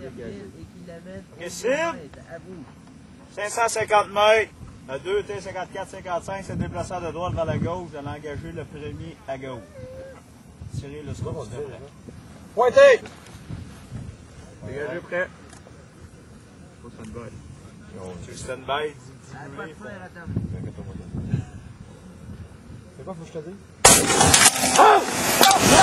OK, cible. 550 mètres. À 2 T54-55, c'est déplaçant de droite vers la gauche. Vous allez engager le premier à gauche. Tirez le scope, s'il vous plaît. Pointez! Dégagez prêt. Pas stand-by. Tu stand-by, diminuez. C'est quoi, faut que je te dise?